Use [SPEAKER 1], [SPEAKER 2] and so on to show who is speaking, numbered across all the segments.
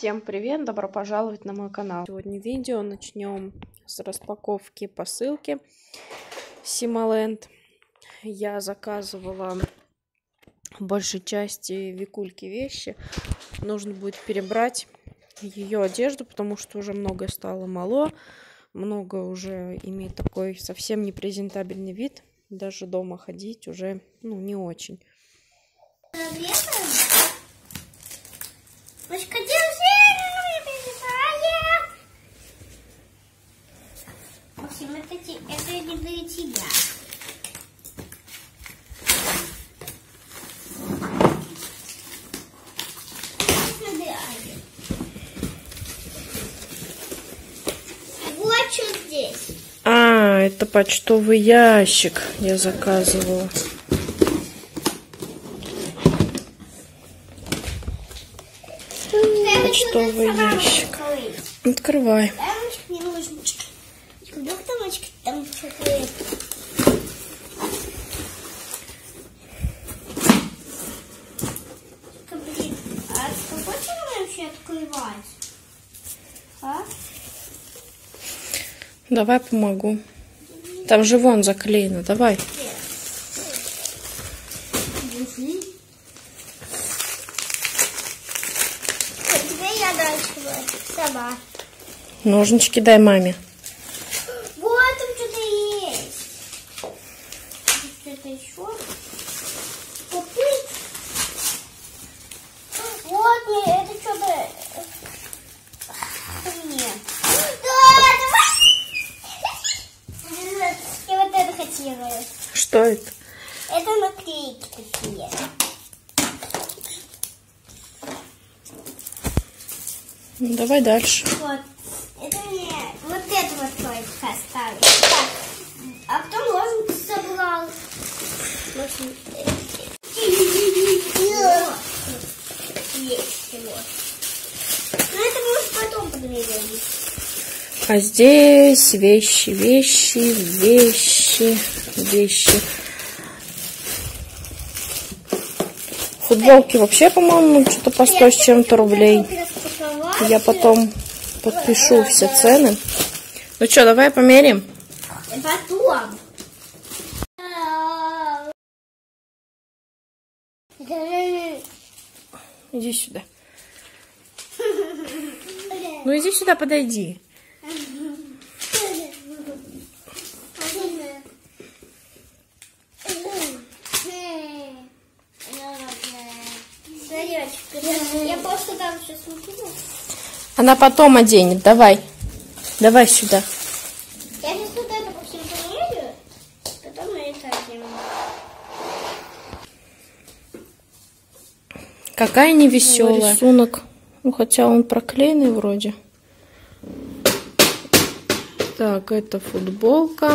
[SPEAKER 1] Всем привет, добро пожаловать на мой канал. Сегодня видео начнем с распаковки посылки Симоленд. Я заказывала в большей части Викульки вещи. Нужно будет перебрать ее одежду, потому что уже многое стало мало. Много уже имеет такой совсем непрезентабельный вид. Даже дома ходить уже не очень.
[SPEAKER 2] Максим, это не для тебя. Вот что здесь.
[SPEAKER 1] Это почтовый ящик я заказывала. Почтовый ящик. Открывай.
[SPEAKER 2] Вдруг там что-то... Блин, а какой нам вообще открывать? А?
[SPEAKER 1] Давай помогу. Там же вон заклеено. Давай.
[SPEAKER 2] Теперь я дальше сама.
[SPEAKER 1] Ножнички дай маме.
[SPEAKER 2] Вот там что-то есть. Что-то еще. Вот мне это что-то. Нет. Да, я вот это хотела.
[SPEAKER 1] Что это?
[SPEAKER 2] Это наклейки такие.
[SPEAKER 1] Ну, давай дальше.
[SPEAKER 2] Вот. Это мне вот это вот только оставить. Так. А кто ложку собрал? Есть его. Но это может потом подведем.
[SPEAKER 1] А здесь вещи. Футболки вообще, по-моему, что-то по 100 с чем-то рублей. Я потом подпишу все цены. Ну что, давай померим?
[SPEAKER 2] Потом.
[SPEAKER 1] Иди сюда. Ну иди сюда, подойди.
[SPEAKER 2] Я просто там сейчас смотрю.
[SPEAKER 1] Она потом оденет. Давай. Давай сюда.
[SPEAKER 2] Я сейчас вот это по всему померю, потом я это одену.
[SPEAKER 1] Какая невеселая. Рисунок. Ну, хотя он проклеенный вроде. Так, это футболка.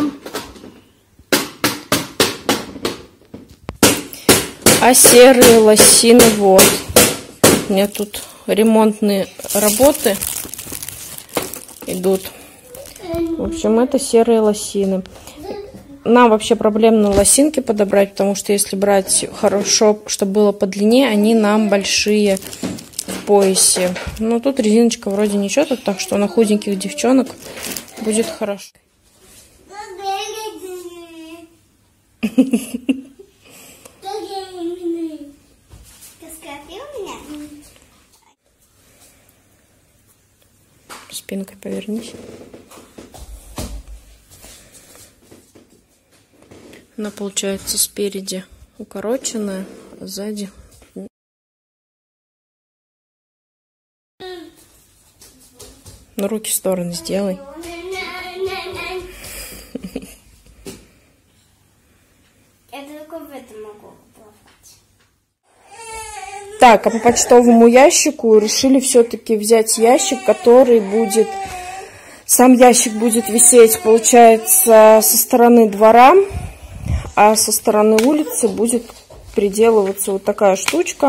[SPEAKER 1] А серые лосины вот. У меня тут ремонтные работы идут. В общем, это серые лосины. Нам вообще проблемно лосинки подобрать, потому что если брать хорошо, чтобы было подлиннее, они нам большие в поясе. Но тут резиночка вроде ничего, так что на худеньких девчонок будет хорошо. Спинкой повернись. Она получается спереди укороченная, а сзади. Ну, руки в стороны сделай.
[SPEAKER 2] Я только в этом могу плавать.
[SPEAKER 1] Так, а по почтовому ящику решили все-таки взять ящик, который будет... Сам ящик будет висеть, получается, со стороны двора, а со стороны улицы будет приделываться вот такая штучка.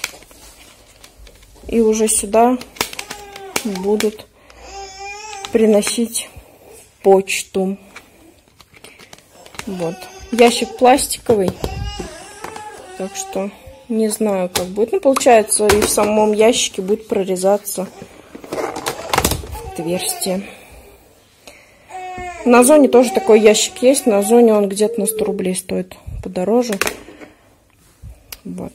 [SPEAKER 1] И уже сюда будут приносить почту. Вот. Ящик пластиковый, так что Не знаю, как будет. Ну, получается, и в самом ящике будет прорезаться отверстие. На Озоне тоже такой ящик есть. На Озоне он где-то на 100 рублей стоит подороже. Вот.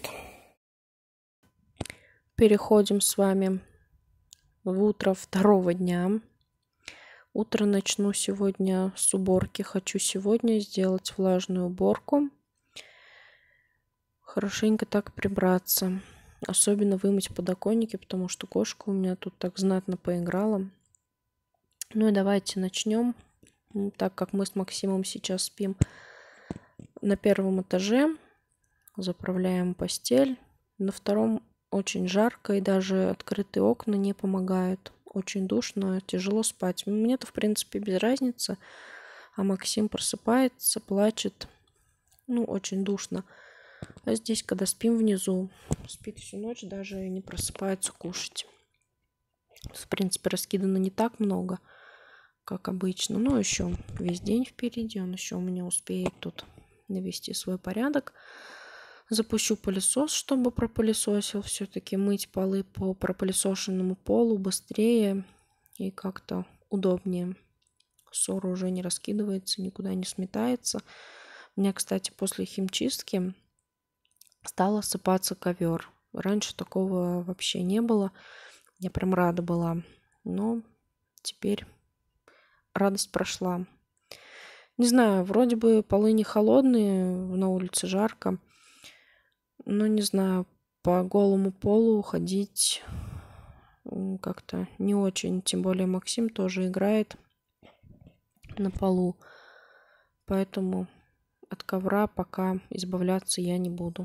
[SPEAKER 1] Переходим с вами в утро второго дня. Утро начну сегодня с уборки. Хочу сегодня сделать влажную уборку. Хорошенько так прибраться. Особенно вымыть подоконники, потому что кошка у меня тут так знатно поиграла. Ну и давайте начнем. Так как мы с Максимом сейчас спим на первом этаже, заправляем постель. На втором очень жарко, и даже открытые окна не помогают. Очень душно, тяжело спать. Мне-то, в принципе, без разницы. А Максим просыпается, плачет. Ну, очень душно. А здесь, когда спим внизу, спит всю ночь, даже не просыпается кушать. В принципе, раскидано не так много, как обычно. Но еще весь день впереди. Он еще у меня успеет тут навести свой порядок. Запущу пылесос, чтобы пропылесосил. Все-таки мыть полы по пропылесошенному полу быстрее и как-то удобнее. Ссора уже не раскидывается, никуда не сметается. У меня, кстати, после химчистки стал осыпаться ковер. Раньше такого вообще не было. Я прям рада была. Но теперь радость прошла. Не знаю, вроде бы полы не холодные, на улице жарко. Но не знаю, по голому полу ходить как-то не очень. Тем более Максим тоже играет на полу. Поэтому от ковра пока избавляться я не буду.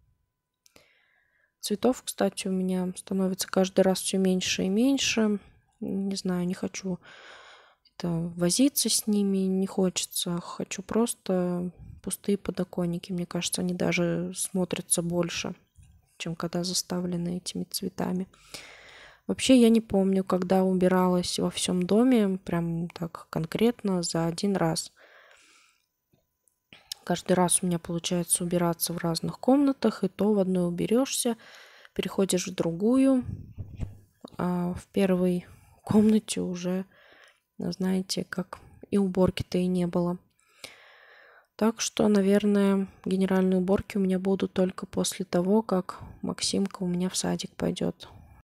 [SPEAKER 1] Цветов, кстати, у меня становится каждый раз все меньше и меньше. Не знаю, не хочу возиться с ними, не хочется. Хочу просто пустые подоконники. Мне кажется, они даже смотрятся больше, чем когда заставлены этими цветами. Вообще, я не помню, когда убиралась во всем доме, прям так конкретно за один раз. Каждый раз у меня получается убираться в разных комнатах, и то в одной уберешься, переходишь в другую, а в первой комнате уже, знаете, как и уборки-то и не было. Так что, наверное, генеральные уборки у меня будут только после того, как Максимка у меня в садик пойдет.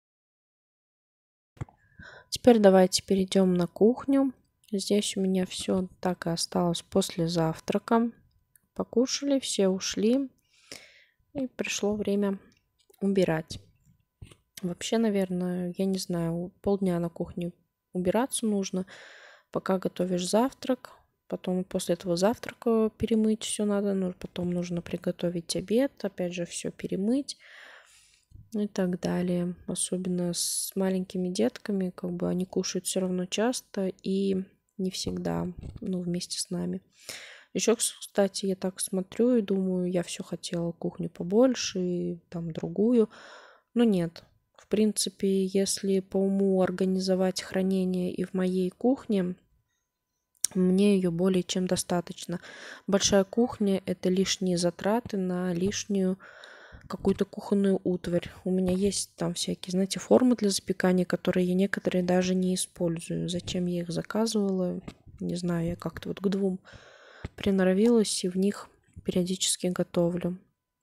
[SPEAKER 1] Теперь давайте перейдем на кухню. Здесь у меня все так и осталось после завтрака. Покушали, все ушли. И пришло время убирать. Вообще, наверное, я не знаю, полдня на кухне убираться нужно, пока готовишь завтрак. Потом после этого завтрака перемыть все надо. Но потом нужно приготовить обед. Опять же, все перемыть. И так далее. Особенно с маленькими детками. Как бы они кушают все равно часто и не всегда, вместе с нами. Еще, кстати, я так смотрю и думаю, я все хотела кухню побольше и там другую. Но нет. В принципе, если по уму организовать хранение и в моей кухне, мне ее более чем достаточно. Большая кухня – это лишние затраты на лишнюю какую-то кухонную утварь. У меня есть там всякие, знаете, формы для запекания, которые я некоторые даже не использую. Зачем я их заказывала? Не знаю, я как-то вот к двум приноровилась и в них периодически готовлю.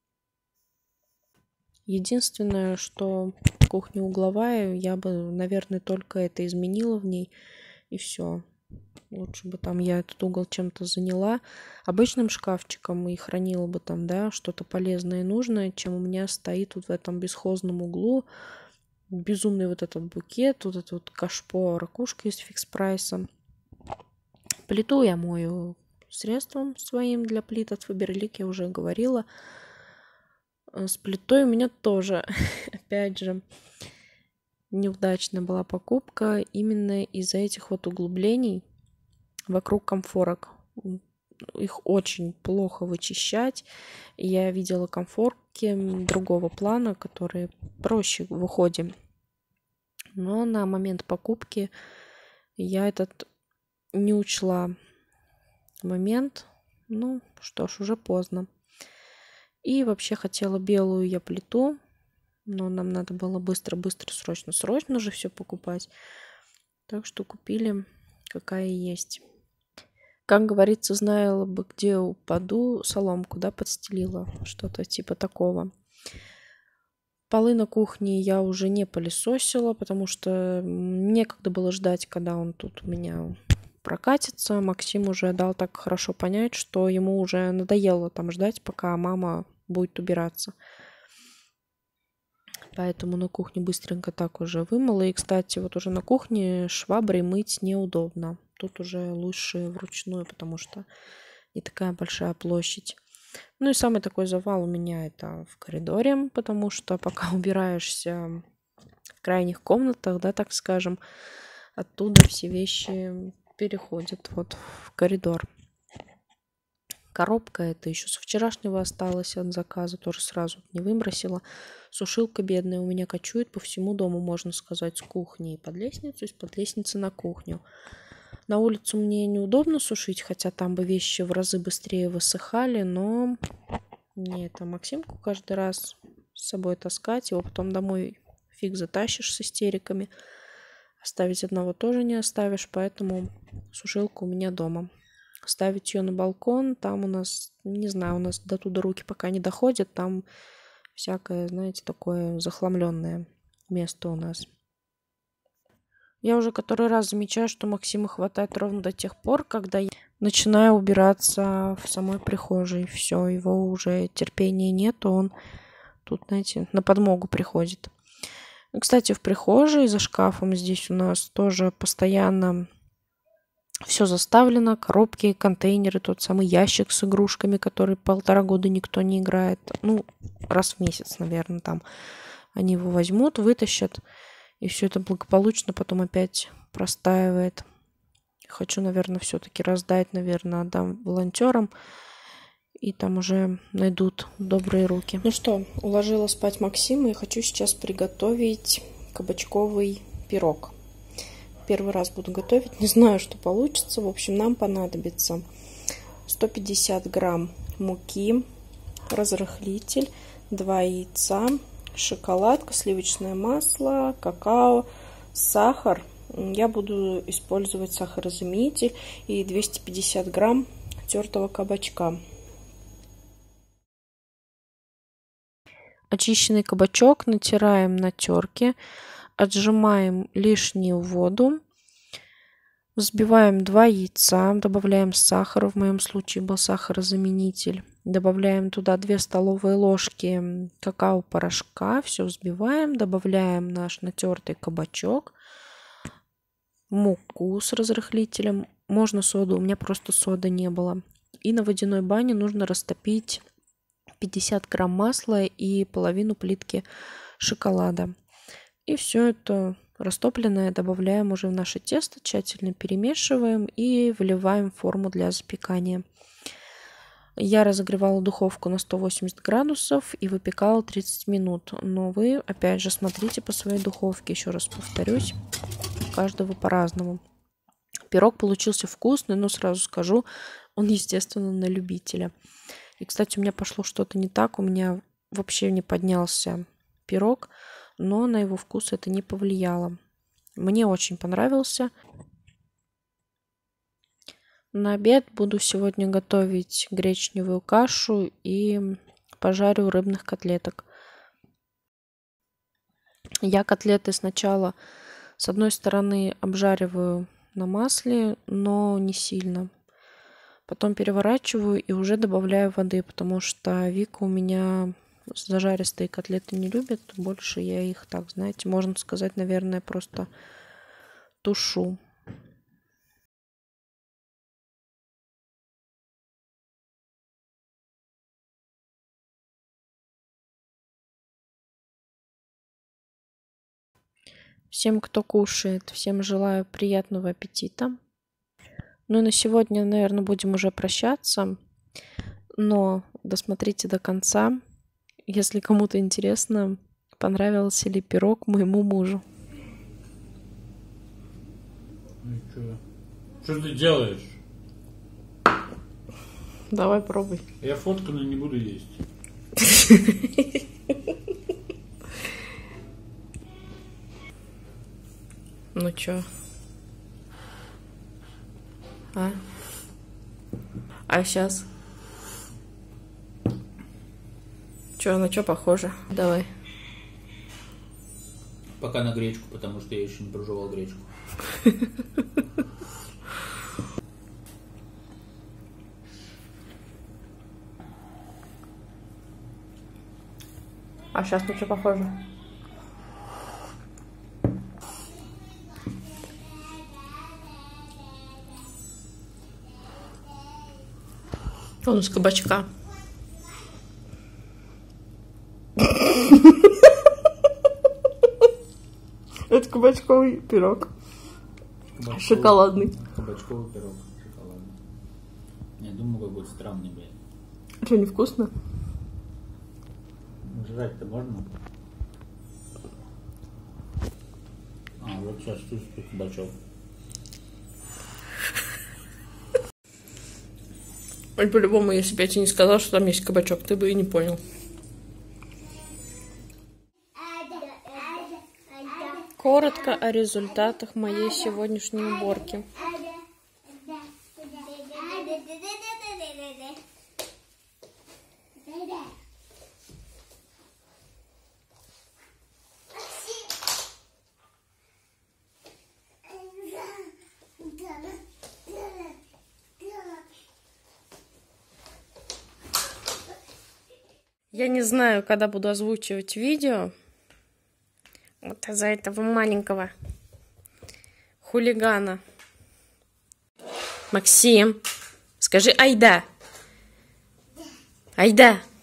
[SPEAKER 1] Единственное, что кухня угловая, я бы, наверное, только это изменила в ней, и все. Лучше бы там я этот угол чем-то заняла обычным шкафчиком и хранила бы там, да, что-то полезное и нужное, чем у меня стоит вот в этом бесхозном углу безумный вот этот букет, вот это вот кашпо, ракушка из фикс-прайса. Плиту я мою средством своим для плит от Faberlic, я уже говорила. С плитой у меня тоже, опять же, неудачная была покупка именно из-за этих вот углублений вокруг комфорок. Их очень плохо вычищать. Я видела комфорки другого плана, которые проще в уходе. Но на момент покупки я этот не учла момент. Ну, что ж, уже поздно. И вообще хотела белую я плиту, но нам надо было быстро-быстро, срочно же все покупать. Так что купили, какая есть. Как говорится, знала бы, где упаду, соломку, да, подстелила. Что-то типа такого. Полы на кухне я уже не пылесосила, потому что некогда было ждать, когда он тут у меня прокатится. Максим уже дал так хорошо понять, что ему уже надоело там ждать, пока мама будет убираться. Поэтому на кухне быстренько так уже вымыла. И, кстати, вот уже на кухне шваброй мыть неудобно. Тут уже лучше вручную, потому что не такая большая площадь. Ну и самый такой завал у меня это в коридоре, потому что пока убираешься в крайних комнатах, да, так скажем, оттуда все вещи переходят вот в коридор. Коробка это еще со вчерашнего осталась от заказа, тоже сразу не выбросила. Сушилка бедная у меня кочует по всему дому, можно сказать, с кухни под лестницу, из-под лестницы на кухню. На улицу мне неудобно сушить, хотя там бы вещи в разы быстрее высыхали, но мне это Максимку каждый раз с собой таскать, его потом домой фиг затащишь с истериками. Оставить одного тоже не оставишь, поэтому сушилка у меня дома. Ставить ее на балкон, там у нас, не знаю, у нас до туда руки пока не доходят, там всякое, знаете, такое захламленное место у нас. Я уже который раз замечаю, что Максима хватает ровно до тех пор, когда я начинаю убираться в самой прихожей. Все, его уже терпения нет, он тут, знаете, на подмогу приходит. И, кстати, в прихожей за шкафом здесь у нас тоже постоянно все заставлено. Коробки, контейнеры, тот самый ящик с игрушками, который 1,5 года никто не играет. Ну, раз в месяц, наверное, там они его возьмут, вытащат. И все это благополучно потом опять простаивает. Хочу, наверное, все-таки раздать, наверное, отдам волонтерам. И там уже найдут добрые руки. Ну что, уложила спать Максима и хочу сейчас приготовить кабачковый пирог. Первый раз буду готовить, не знаю, что получится. В общем, нам понадобится 150 грамм муки, разрыхлитель, 2 яйца, шоколадка, сливочное масло, какао, сахар. Я буду использовать сахарозаменитель и 250 грамм тертого кабачка. Очищенный кабачок натираем на терке, отжимаем лишнюю воду, взбиваем 2 яйца, добавляем сахар, в моем случае был сахарозаменитель. Добавляем туда 2 столовые ложки какао-порошка, все взбиваем, добавляем наш натертый кабачок, муку с разрыхлителем, можно соду, у меня просто соды не было. И на водяной бане нужно растопить 50 грамм масла и половину плитки шоколада. И все это растопленное добавляем уже в наше тесто, тщательно перемешиваем и выливаем в форму для запекания. Я разогревала духовку на 180 градусов и выпекала 30 минут. Но вы, опять же, смотрите по своей духовке. Еще раз повторюсь, у каждого по-разному. Пирог получился вкусный, но сразу скажу, он, естественно, на любителя. И, кстати, у меня пошло что-то не так. У меня вообще не поднялся пирог, но на его вкус это не повлияло. Мне очень понравился. На обед буду сегодня готовить гречневую кашу и пожарю рыбных котлеток. Я котлеты сначала с одной стороны обжариваю на масле, но не сильно. Потом переворачиваю и уже добавляю воды, потому что Вика у меня зажаристые котлеты не любит. Больше я их так, знаете, можно сказать, наверное, просто тушу. Всем, кто кушает, всем желаю приятного аппетита. Ну и на сегодня, наверное, будем уже прощаться. Но досмотрите до конца, если кому-то интересно, понравился ли пирог моему мужу.
[SPEAKER 3] Ну что ты делаешь?
[SPEAKER 1] Давай пробуй.
[SPEAKER 3] Я фоткаю, но не буду есть.
[SPEAKER 1] Ну чё? А сейчас? Чё, на чё похоже? Давай.
[SPEAKER 3] Пока на гречку, потому что я еще не прожевал гречку.
[SPEAKER 1] А сейчас на чё похоже? Он из кабачка. Это кабачковый пирог. Шоколадный.
[SPEAKER 3] Кабачковый пирог шоколадный. Я думаю, какой странный, блядь.
[SPEAKER 1] Что, невкусно?
[SPEAKER 3] Жрать-то можно? А, вот сейчас чувствую кабачок.
[SPEAKER 1] По-любому, если бы я тебе не сказал, что там есть кабачок, ты бы и не понял. Коротко о результатах моей сегодняшней уборки. Я не знаю, когда буду озвучивать видео. Вот из-за этого маленького хулигана. Максим, скажи айда. Айда.